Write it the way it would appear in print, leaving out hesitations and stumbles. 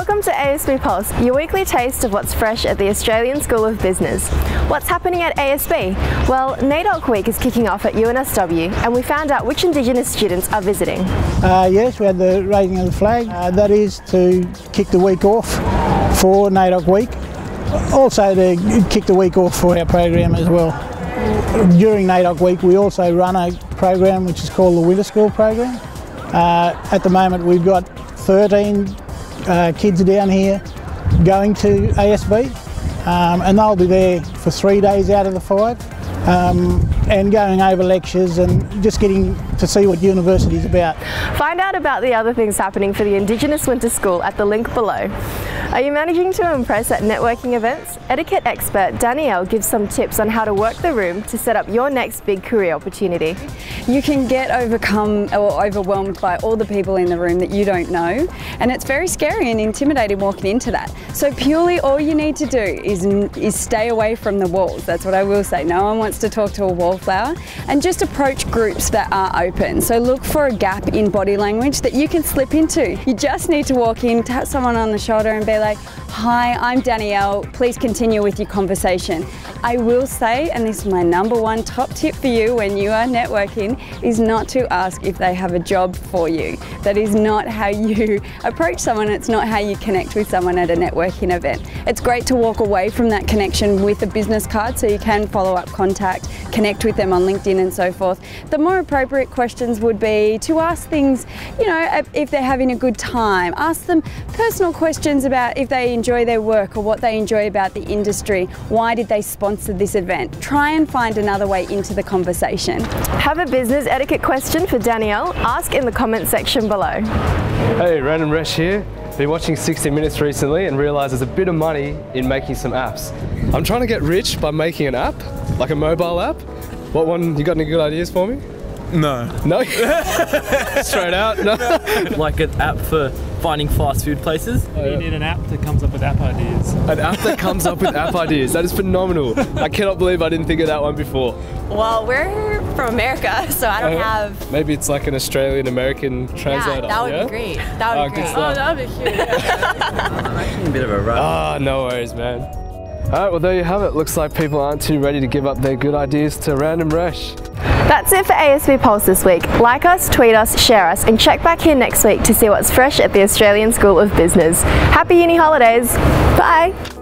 Welcome to ASB Pulse, your weekly taste of what's fresh at the Australian School of Business. What's happening at ASB? Well, NAIDOC week is kicking off at UNSW and we found out which Indigenous students are visiting. Yes, we had the raising of the flag. That is to kick the week off for NAIDOC week. Also to kick the week off for our program as well. During NAIDOC week we also run a program which is called the Winter School program. At the moment we've got 13 kids down here going to ASB and they'll be there for 3 days out of the 5 and going over lectures and just getting to see what university is about. Find out about the other things happening for the Indigenous Winter School at the link below. Are you managing to impress at networking events? Etiquette expert Danielle gives some tips on how to work the room to set up your next big career opportunity. You can get overcome or overwhelmed by all the people in the room that you don't know, and it's very scary and intimidating walking into that. So purely all you need to do is stay away from the walls. That's what I will say. No one wants to talk to a wallflower, and just approach groups that are open. So look for a gap in body language that you can slip into. You just need to walk in, tap someone on the shoulder and be like, "Hi, I'm Danielle, please continue with your conversation." I will say, and this is my #1 top tip for you when you are networking, is not to ask if they have a job for you. That is not how you approach someone, it's not how you connect with someone at a networking event. It's great to walk away from that connection with a business card so you can follow up contact, connect with them on LinkedIn and so forth. The more appropriate questions would be to ask things, you know, if they're having a good time. Ask them personal questions about if they enjoy their work or what they enjoy about the industry. Why did they sponsor this event? Try and find another way into the conversation. Have a business etiquette question for Danielle? Ask in the comment section below. Hey, Random Resh here. Been watching 60 Minutes recently and realised there's a bit of money in making some apps. I'm trying to get rich by making an app, like a mobile app. What one, you got any good ideas for me? No. No? Straight out? No? Like an app for finding fast food places. Oh, yeah. You need an app that comes up with app ideas. An app that comes up with app ideas. That is phenomenal. I cannot believe I didn't think of that one before. Well, we're from America, so I don't have... Maybe it's like an Australian-American translator. Yeah, that would be great. That would be great. Oh, that would be huge. I'm actually in a bit of a rush. Ah, no worries, man. Alright, well there you have it. Looks like people aren't too ready to give up their good ideas to Random Resh. That's it for ASB Pulse this week. Like us, tweet us, share us, and check back here next week to see what's fresh at the Australian School of Business. Happy uni holidays. Bye.